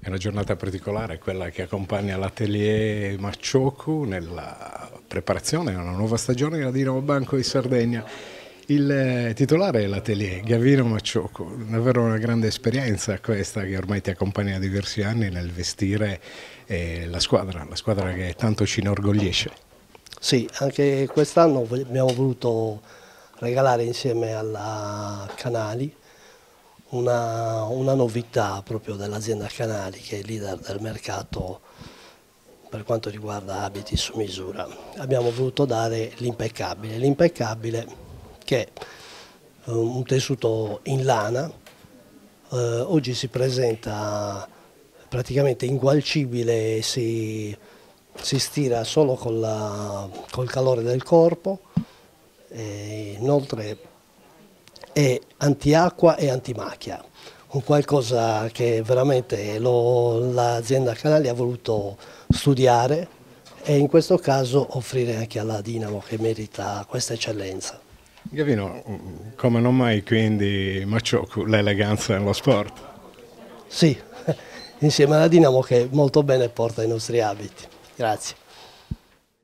È una giornata particolare, quella che accompagna l'Atelier Macciocu nella preparazione a una nuova stagione della Dinamo Banco di Sardegna. Il titolare è l'Atelier, Gavino Macciocu, davvero una grande esperienza questa che ormai ti accompagna da diversi anni nel vestire la squadra che tanto ci inorgoglisce. Sì, anche quest'anno abbiamo voluto regalare insieme alla Canali una novità proprio dell'azienda Canali, che è il leader del mercato per quanto riguarda abiti su misura. Abbiamo voluto dare l'impeccabile che è un tessuto in lana, oggi si presenta praticamente ingualcibile, si stira solo col calore del corpo, e inoltre è antiacqua e antimacchia, un qualcosa che veramente l'azienda Canali ha voluto studiare e in questo caso offrire anche alla Dinamo, che merita questa eccellenza. Gavino, come non mai quindi Macciocu, l'eleganza nello sport? Sì, insieme alla Dinamo che molto bene porta i nostri abiti. Grazie.